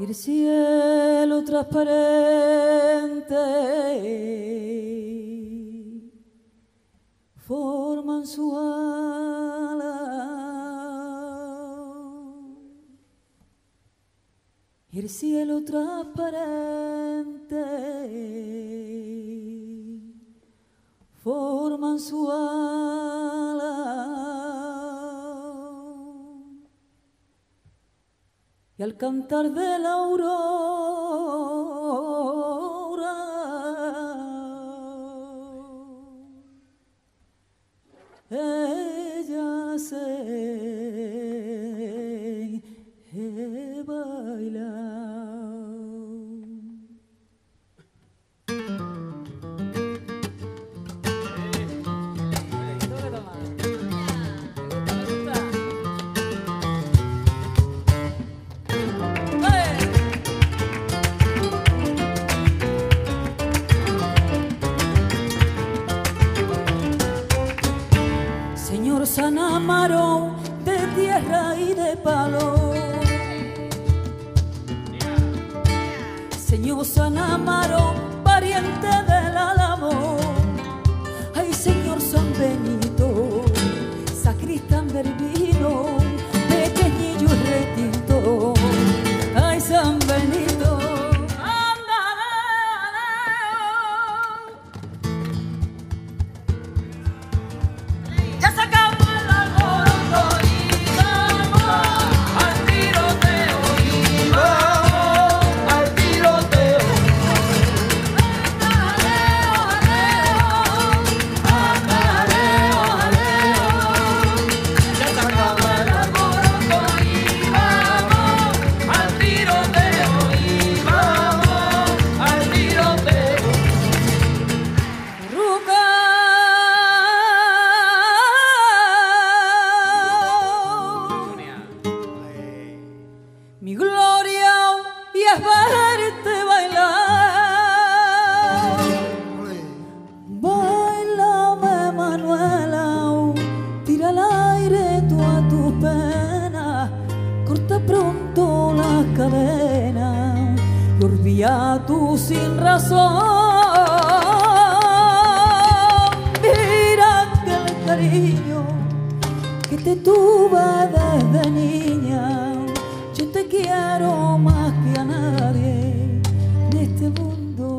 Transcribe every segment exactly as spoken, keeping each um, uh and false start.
y el cielo transparente forman su ala y el cielo transparente forman su ala y al cantar de la aurora ella se baila. Señor San Amaro de tierra y de palo, Señor San Amaro, pariente del Álamo, ay Señor San Benito, sacristán del vino, pequeñillo y retinto, ay San Benito. Mi gloria y es verte bailar. Bailame, Manuela, tira al aire toda tu pena, corta pronto la cadena y olvida tu sin razón. Mira que el cariño que te tuve desde niña, yo te quiero más que a nadie en este mundo.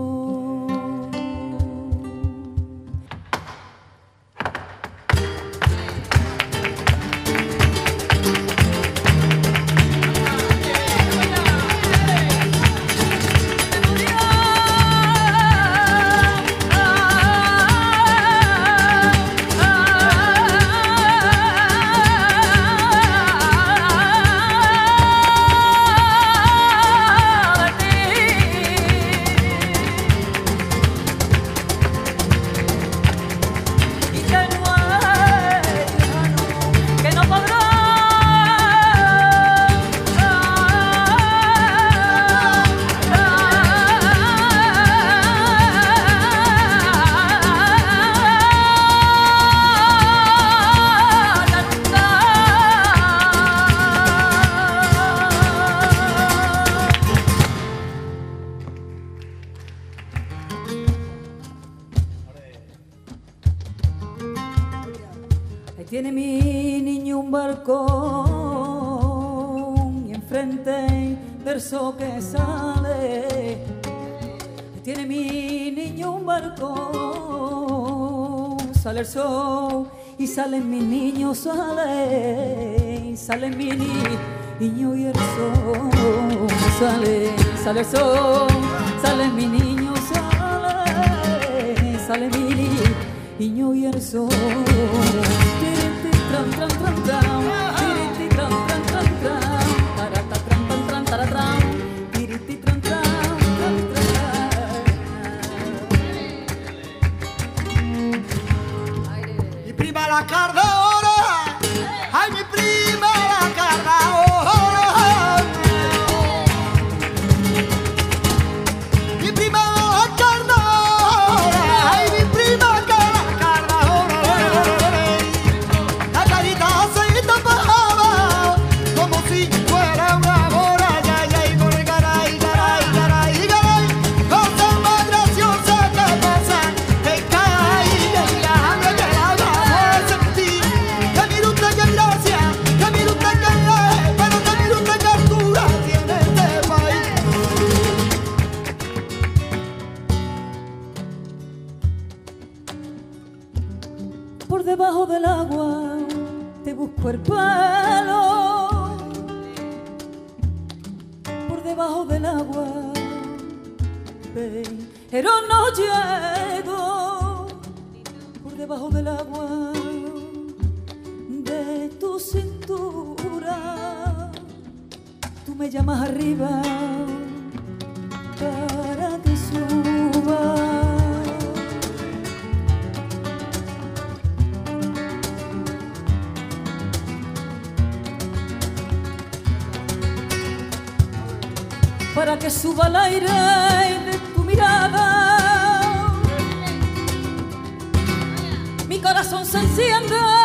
Ahí tiene mi niño un balcón y enfrente verso que sale. Ahí tiene mi niño un balcón, sale el sol y salen mis niños, sale, sale mi niño y el sol, sale, sale el sol, sale mi niño, sale, sale mi niño y el sol. Tran, tran, tran, tran, tiriti, tran, tran, tran, tran, tarata, tran, tran, tran, taratran, tiriti, tran, tran, tran, tran. Mi prima la carda ora, ay mi prima la carda ora, mi prima la carda ora, ay mi prima la carda ora. el pelo por debajo del agua, pero no llego por debajo del agua de tu cintura. Tú me llamas arriba para que suba. Para que suba al aire de tu mirada, mi corazón se enciende